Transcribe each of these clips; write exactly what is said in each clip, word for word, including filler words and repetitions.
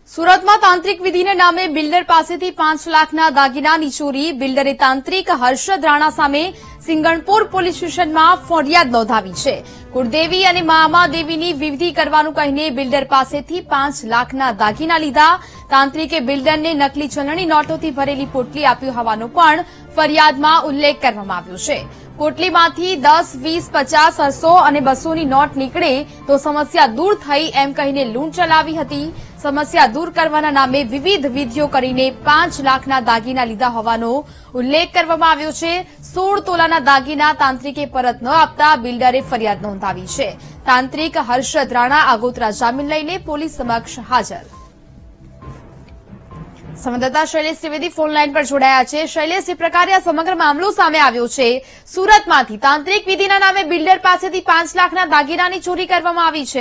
સુરતમાં તાંત્રિક વિધિને નામે બિલ્ડર પાસેથી પાંચ લાખના દાગીનાની ચોરી. બિલ્ડરે તાંત્રિક હર્ષદ રાણા સામે સિંગણપુર પોલીસ સ્ટેશનમાં ફરિયાદ નોંધાવી છે. કુળદેવી અને મહાદેવીની વિધિ કરવાનું કહીને બિલ્ડર પાસેથી પાંચ લાખના દાગીના લીધા. તાંત્રિકે બિલ્ડરને નકલી ચલણી નોટોથી ભરેલી પોટલી આપ્યું હોવાનો પણ ફરિયાદમાં ઉલ્લેખ કરવામાં આવ્યો છે. પોટલીમાંથી દસ, વીસ, પચાસ, સો અને બસોની નોટ નીકળે તો સમસ્યા દૂર થઈ એમ કહીને લૂંટ ચલાવી હતી. સમસ્યા દૂર કરવાના નામે વિવિધ વિધિઓ કરીને પાંચ લાખના દાગીના લીધા હોવાનો ઉલ્લેખ કરવામાં આવ્યો છે. સોળ તોલાના દાગીના તાંત્રિકે પરત ન આપતા બિલ્ડરે ફરિયાદ નોંધાવી છે. તાંત્રિક હર્ષદ રાણા આગોતરા જામીન લઈને પોલીસ સમક્ષ હાજર. સંવાદદાતા શૈલેષ ત્રિવેદી ફોનલાઈન પર જોડાયા છે. શૈલેષ, એ પ્રકારે આ સમગ્ર મામલો સામે આવ્યો છે. સુરતમાંથી તાંત્રિક વિધિના નામે બિલ્ડર પાસેથી પાંચ લાખના દાગીનાની ચોરી કરવામાં આવી છે.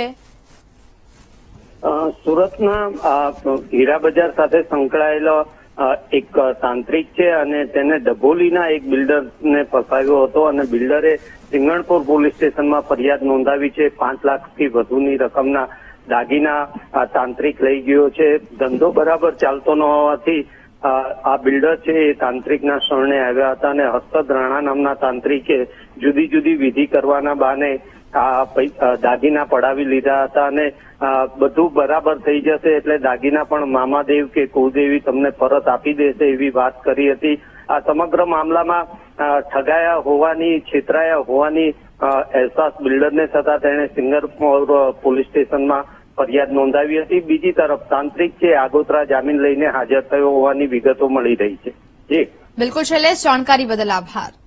સુરતના હીરા બજાર સાથે સંકળાયેલો એક તાંત્રિક છે અને તેને ડભોલીના એક બિલ્ડરને ફસાવ્યો હતો અને બિલ્ડરે સિંગણપુર પોલીસ સ્ટેશનમાં ફરિયાદ નોંધાવી છે. પાંચ લાખથી વધુની રકમના દાગીના તાંત્રિક લઈ ગયો છે. ધંધો બરાબર ચાલતો ન હોવાથી આ બિલ્ડર છે એ તાંત્રિકના શરણે આવ્યા હતા અને હર્ષદ રાણા નામના તાંત્રિકે જુદી જુદી વિધિ કરવાના બહાને આ દાગીના પડાવી લીધા હતા અને બધું બરાબર થઈ જશે એટલે દાગીના પણ મામાદેવ કે કુળદેવી તમને પરત આપી દેશે એવી વાત કરી હતી. આ સમગ્ર મામલામાં ઠગાયા હોવાની, છેતરાયા હોવાની અહેસાસ બિલ્ડરને થતા તેણે સિંગણપુર પોલીસ સ્ટેશનમાં ફરિયાદ નોંધાવી હતી. બીજી તરફ તાંત્રિક છે આગોતરા જામીન લઈને હાજર થયો હોવાની વિગતો મળી રહી છે. જી બિલકુલ શૈલેષ, જાણકારી બદલ આભાર.